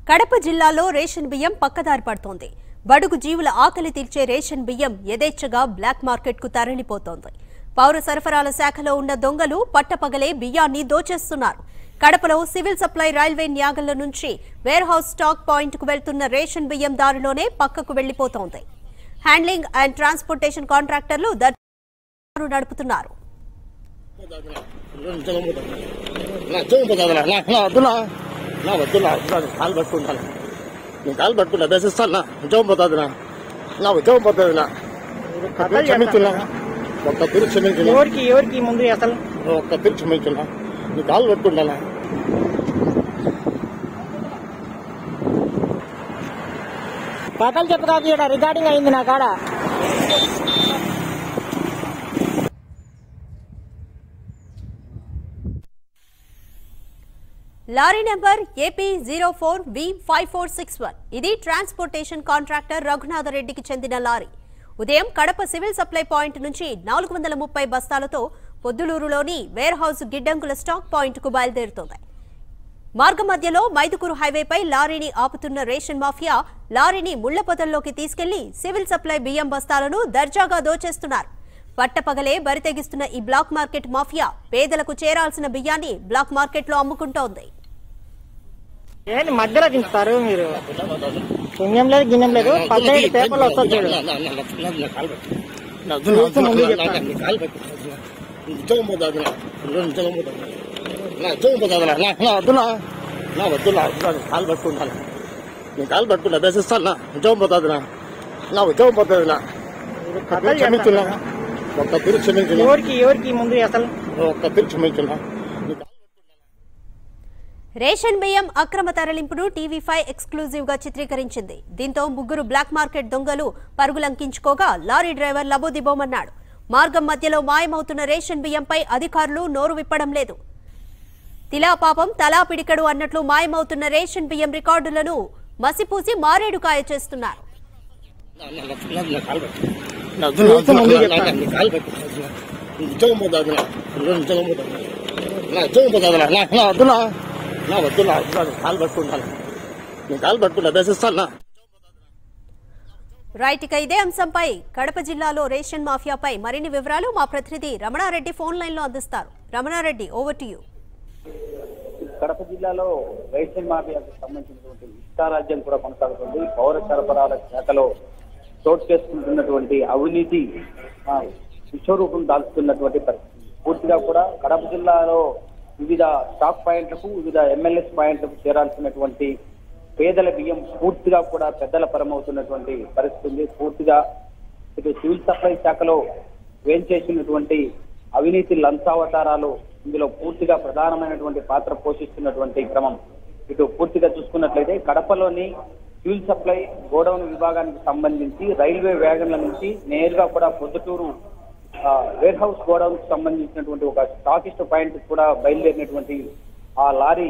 కడప జిల్లాలో రేషన్ బియ్యం పక్కదారి పడుతోంది. బడుగు జీవుల ఆకలి తీర్చే రేషన్ బియ్యం యథేచ్ఛగా బ్లాక్ మార్కెట్ కు తరలిపోతోంది. పౌర సరఫరాల శాఖలో ఉన్న దొంగలు పట్టపగలే బియ్యాన్ని దోచేస్తున్నారు. కడపలో సివిల్ సప్లై రైల్వే న్యాగళ్ల నుంచి వేర్ హౌస్ స్టాక్ పాయింట్ కు వెళ్తున్న రేషన్ బియ్యం దారిలోనే పక్కకు వెళ్లిపోతోంది. హ్యాండ్లింగ్ అండ్ ట్రాన్స్పోర్టేషన్ కాంట్రాక్టర్లు నడుపుతున్నారు. కాలు పట్టుకుంటాను, నేను కాలు పట్టుకున్నా బేసిస్తాను. ఉద్యోగం పోతుంది, నా ఉద్యోగం పోతుంది. క్షమించున్నా, ఒక్క తీరు క్షమించున్నా, ఎవరికి ముందు అసలు ఒక్క తీరు క్షమించున్నా, నీ కాలు పట్టుకుంటానా. కథలు చెప్పుదా రికార్డింగ్ అయింది నా కాడ. లారీ నెంబర్ ఏపీ 04V5461 ఇది ట్రాన్స్పోర్టేషన్ కాంట్రాక్టర్ రఘునాథరెడ్డికి చెందిన లారీ. ఉదయం కడప సివిల్ సప్లై పాయింట్ నుంచి 430 బస్తాలతో పొద్దులూరులోని వేర్ హౌస్ గిడ్డంగుల స్టాక్ పాయింట్ కు బయలుదేరుతోంది. మార్గ మధ్యలో మైదుకూరు హైవేపై లారీని ఆపుతున్న రేషన్ మాఫియా లారీని ముళ్లపొదల్లోకి తీసుకెళ్లి సివిల్ సప్లై బియ్యం బస్తాలను దర్జాగా దోచేస్తున్నారు. పట్టపగలే బరితెగిస్తున్న ఈ బ్లాక్ మార్కెట్ మాఫియా పేదలకు చేరాల్సిన బియ్యాన్ని బ్లాక్ మార్కెట్ లో అమ్ముకుంటోంది. ఏంటి మధ్యలో దించుతారు మీరు? పుణ్యం లేదు గిన్నెం లేదు, 15 పేపర్లు వస్తుంది చూడు. ఉద్యోగం పోతుంది, ఉద్యోగం పోతుంది, నా ఉద్యోగం పోతుంది. నా వద్దున్నా కాలు పట్టుకుంటాను, నేను కాలు పట్టుకున్నా బేసిస్తాను. ఉద్యోగం పోతుంది, నా ఉద్యోగం పోతుంది. క్షమించున్నా, ఒక్క తీరు క్షమించున్నా, ఎవరికి ముందు అసలు ఒక్క తీరు క్షమించున్నా. రేషన్ బియ్యం అక్రమ తరలింపును TV5 ఎక్స్క్లూజివ్ గా చిత్రీకరించింది. దీంతో ముగ్గురు బ్లాక్ మార్కెట్ దొంగలు పరుగులంకించుకోగా లారీ డ్రైవర్ లబోదిబోమన్నాడు. మార్గం మధ్యలో మాయమవుతున్న రేషన్ బియ్యంపై అధికారులు నోరు విప్పడం లేదు. తిలా పాపం తలా పిడికడు అన్నట్లు మాయమవుతున్న రేషన్ బియ్యం రికార్డులను మసిపూసి మారేడుకాయ చేస్తున్నారు. రైట్, ఇక ఇదే అంశంపై కడప జిల్లాలో రేషన్ మాఫియాపై మరిన్ని వివరాలు మా ప్రతినిధి రమణారెడ్డి ఫోన్ లైన్ లో అందిస్తారు. Ramanareddy, over to you. Kadapa జిల్లాలో రేషన్ మాఫియాకు సంబంధించినటువంటి ఇష్టారాజ్యం కూడా కొనసాగుతుంది. పౌర సరఫరాల శాఖలో చోటు చేసుకుంటున్నటువంటి అవినీతి విశ్వరూపం దాల్చుతున్నటువంటి పరిస్థితి. పూర్తిగా కూడా కడప జిల్లాలో వివిధ స్టాక్ పాయింట్లకు, వివిధ MLS పాయింట్లకు చేరాల్సినటువంటి పేదల బియ్యం పూర్తిగా కూడా పెద్దల పరమవుతున్నటువంటి పరిస్థితి ఉంది. పూర్తిగా ఇటు సివిల్ సప్లై శాఖలో వేంచేసినటువంటి అవినీతి లంచావతారాలు ఇందులో పూర్తిగా ప్రధానమైనటువంటి పాత్ర పోషిస్తున్నటువంటి క్రమం. ఇటు పూర్తిగా చూసుకున్నట్లయితే కడపలోని సివిల్ సప్లై గోడౌన్ విభాగానికి సంబంధించి రైల్వే వ్యాగన్ల నుంచి నేరుగా కూడా పొద్దుటూరు వేర్ హౌస్ గోడౌన్ కు సంబంధించినటువంటి ఒక స్టాకిస్ట్ పాయింట్ కూడా బయలుదేరినటువంటి ఆ లారీ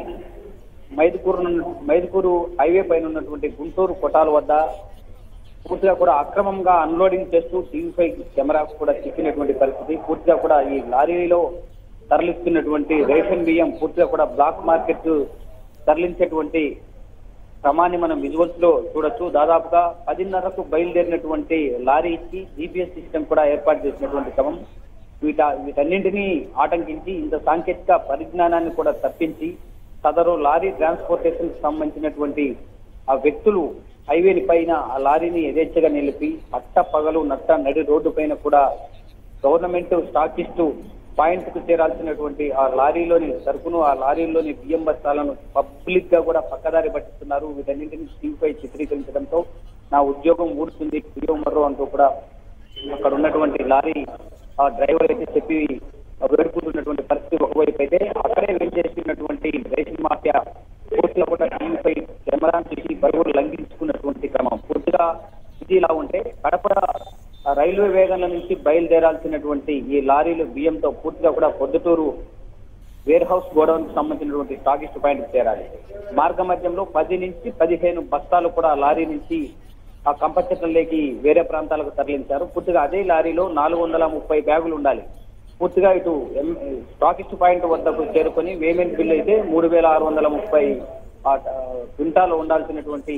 మైదుకూరు హైవే పైన ఉన్నటువంటి గుంటూరు కొటాల వద్ద పూర్తిగా కూడా అక్రమంగా అన్లోడింగ్ చేస్తూ TV5 కెమెరా కూడా చిక్కినటువంటి పరిస్థితి. పూర్తిగా కూడా ఈ లారీలో తరలిస్తున్నటువంటి రేషన్ బియ్యం పూర్తిగా కూడా బ్లాక్ మార్కెట్ తరలించేటువంటి క్రమాన్ని మనం విజువల్స్ లో చూడొచ్చు. దాదాపుగా 10:30కు బయలుదేరినటువంటి లారీకి GPS సిస్టమ్ కూడా ఏర్పాటు చేసినటువంటి క్రమం. వీటన్నింటినీ ఆటంకించి ఇంత సాంకేతిక పరిజ్ఞానాన్ని కూడా తప్పించి సదరు లారీ ట్రాన్స్పోర్టేషన్ కి సంబంధించినటువంటి ఆ వ్యక్తులు హైవేని పైన ఆ లారీని యథేచ్ఛగా నిలిపి పట్ట పగలు నడి రోడ్డు పైన కూడా గవర్నమెంట్ స్టాకిస్టు పాయింట్ కు చేరాల్సినటువంటి ఆ లారీలోని సరుకును, ఆ లారీలోని బియ్యం బస్తాలను పబ్లిక్ గా కూడా పక్కదారి పట్టిస్తున్నారు. వీటన్నింటినీ TV5 చిత్రీకరించడంతో నా ఉద్యోగం ఊడుతుంది మర్రో అంటూ కూడా అక్కడ ఉన్నటువంటి లారీ ఆ డ్రైవర్ అయితే చెప్పి వేడుకుంటున్నటువంటి పరిస్థితి ఒకవైపు అయితే, అక్కడే వేచేస్తున్నటువంటి రేషన్ మాఫియా పూర్తిగా కూడా TV5 కెమెరా చూసి బరువులు లంఘించుకున్నటువంటి క్రమం. పూర్తిగా ఇది ఇలా ఉంటే కడప రైల్వే వేగంల నుంచి బయలుదేరాల్సినటువంటి ఈ లారీలు బియ్యంతో పూర్తిగా కూడా పొద్దుటూరు వేర్ హౌస్ గోడౌన్ కు సంబంధించినటువంటి స్టాకిస్ట్ పాయింట్ చేరాలి. మార్గ మధ్యంలో 10 నుంచి 15 బస్తాలు కూడా లారీ నుంచి ఆ కంపచెట్లలోకి వేరే ప్రాంతాలకు తరలించారు. పూర్తిగా అదే లారీలో 430 బ్యాగులు ఉండాలి. పూర్తిగా ఇటు స్టాకిస్ట్ పాయింట్ వద్దకు చేరుకొని వేమెంట్ బిల్ అయితే 3630 క్వింటాలో ఉండాల్సినటువంటి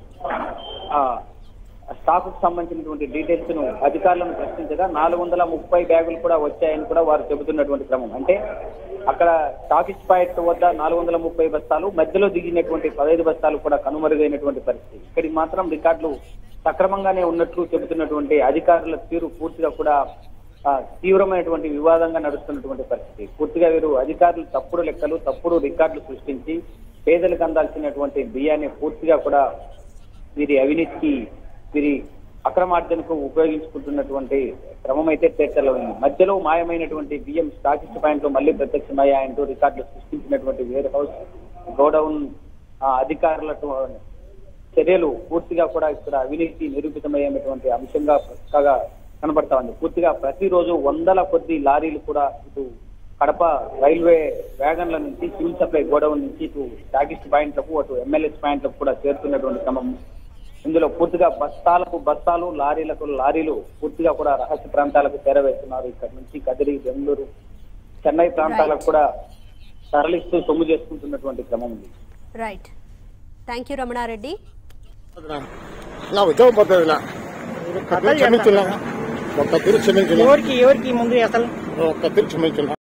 స్టాక్ కు సంబంధించినటువంటి డీటెయిల్స్ ను అధికారులను ప్రశ్నించగా 430 బ్యాగులు కూడా వచ్చాయని కూడా వారు చెబుతున్నటువంటి క్రమం. అంటే అక్కడ స్టాకిస్ట్ పాయింట్ వద్ద 430 బస్తాలు, మధ్యలో దిగినటువంటి 15 బస్తాలు కూడా కనుమరుగైనటువంటి పరిస్థితి. ఇక్కడికి మాత్రం రికార్డులు సక్రమంగానే ఉన్నట్లు చెబుతున్నటువంటి అధికారుల తీరు పూర్తిగా కూడా తీవ్రమైనటువంటి వివాదంగా నడుస్తున్నటువంటి పరిస్థితి. పూర్తిగా వీరు అధికారులు తప్పుడు లెక్కలు, తప్పుడు రికార్డులు సృష్టించి పేదలకు అందాల్సినటువంటి బియ్యాన్ని పూర్తిగా కూడా వీరి అవినీతికి, వీరి అక్రమార్జనకు ఉపయోగించుకుంటున్నటువంటి క్రమం అయితే చర్చలో ఉంది. మధ్యలో మాయమైనటువంటి బియ్యం స్టాకిస్ట్ పాయింట్ లో మళ్లీ ప్రత్యక్షమయ్యాయంటూ రికార్డులు సృష్టించినటువంటి వేర్ హౌస్, గోడౌన్ అధికారుల చర్యలు పూర్తిగా కూడా ఇక్కడ అవినీతి నిరూపితమయ్యేటువంటి అంశంగా పక్కాగా కనబడతా ఉంది. పూర్తిగా ప్రతిరోజు వందల కొద్ది లారీలు కూడా ఇటు కడప రైల్వే వ్యాగన్ల నుంచి సివిల్ సప్లై గోడౌన్ నుంచి ఇటు స్టాకిస్ట్ పాయింట్లకు, అటు ఎమ్మెల్యేస్ పాయింట్లకు కూడా చేరుతున్నటువంటి క్రమం. ఇందులో పూర్తిగా బస్తాలకు బస్తాలు, లారీలకు లారీలు పూర్తిగా కూడా రహస్య ప్రాంతాలకు చేరవేస్తున్నారు. ఇక్కడ నుంచి కదిరి, బెంగళూరు, చెన్నై ప్రాంతాలకు కూడా తరలిస్తూ సొమ్ము చేసుకుంటున్నటువంటి క్రమం ఉంది. Right, thank you Ramanareddy. నా ఉద్యోగం పద్ధతి ఎవరికి ముందు అసలు క్షమించిన